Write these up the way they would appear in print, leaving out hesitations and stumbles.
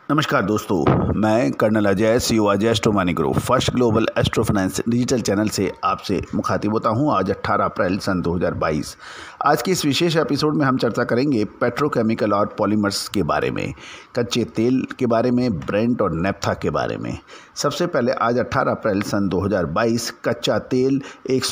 नमस्कार दोस्तों, मैं colonel Ajay CEO Ajay astro money group first global astro finance digital channel से आपसे मुखातिब होता हूं। आज 18 अप्रैल सन 2022। आज के इस विशेष एपिसोड में हम चर्चा करेंगे पेट्रोकेमिकल और पॉलीमर्स के बारे में, कच्चे तेल के बारे में, ब्रेंट और नेफ्था के बारे में। सबसे पहले आज 18 अप्रैल सन 2022 कच्चा तेल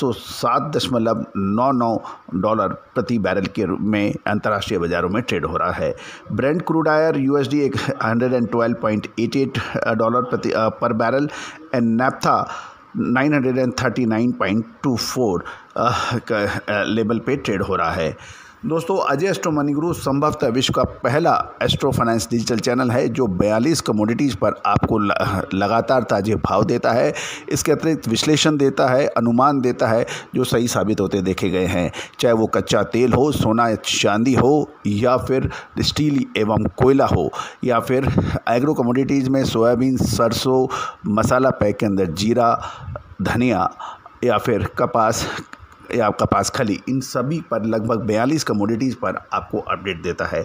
107.99 डॉलर प्रति बैरल के रूप में अंतर्राष्ट्रीय बाजारों में ट्रेड हो रहा है। Brent crude oil USD 112.88 dollar पर बैरल एंड नेफ्था 939.24 लेवल पे ट्रेड हो रहा है। दोस्तों, अजय एस्ट्रो मनी ग्रुप संभवतः विश्व का पहला एस्ट्रो फाइनेंस डिजिटल चैनल है जो 42 कमोडिटीज़ पर आपको लगातार ताज़े भाव देता है। इसके अतिरिक्त विश्लेषण देता है, अनुमान देता है जो सही साबित होते देखे गए हैं, चाहे वो कच्चा तेल हो, सोना चांदी हो, या फिर स्टील एवं कोयला हो, या फिर एग्रो कमोडिटीज़ में सोयाबीन, सरसों, मसाला पैक के अंदर जीरा, धनिया या फिर कपास या कपास खली, इन सभी पर लगभग 42 कमोडिटीज़ पर आपको अपडेट देता है।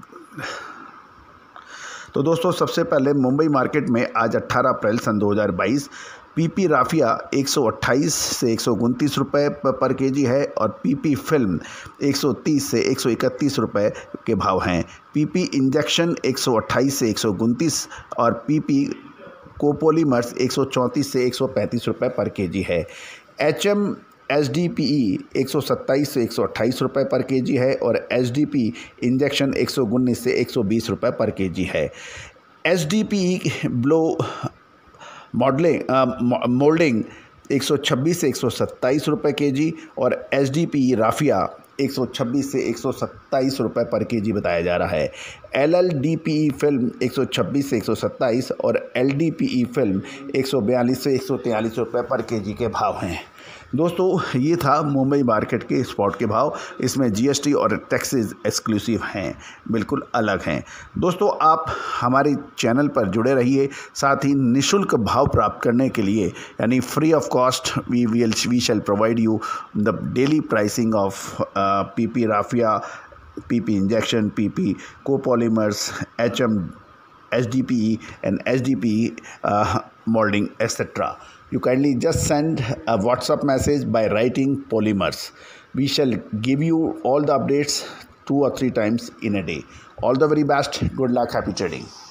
तो दोस्तों, सबसे पहले मुंबई मार्केट में आज 18 अप्रैल सन 2022 PP राफिया 128 से 129 रुपये पर केजी है और PP फिल्म 130 से 131 रुपये के भाव हैं। PP इंजेक्शन 128 से 129 और PP कोपोलीमर्स 134 से 135 रुपये पर केजी है। HM SDPE 127 से 128 रुपये पर केजी है और SDP इंजेक्शन 119 से 120 रुपये पर केजी है। SDPE ब्लो मोल्डिंग 126 से 127 रुपये केजी और SDPE राफिया 126 से 127 रुपये पर केजी बताया जा रहा है। LLDPE फिल्म 126 से 127 और LDPE फिल्म 142 से 143 रुपये पर केजी के भाव हैं। दोस्तों, ये था मुंबई मार्केट के स्पॉट के भाव। इसमें GST और टैक्सेस एक्सक्लूसिव हैं, बिल्कुल अलग हैं। दोस्तों, आप हमारे चैनल पर जुड़े रहिए। साथ ही निःशुल्क भाव प्राप्त करने के लिए, यानी free of cost, we shall provide you the daily pricing of PP raffia, PP injection, PP copolymers, HM SDPE and SDPE molding etc. You kindly just send a WhatsApp message by writing polymers. We shall give you all the updates 2 or 3 times in a day. All the very best. Good luck. Happy trading.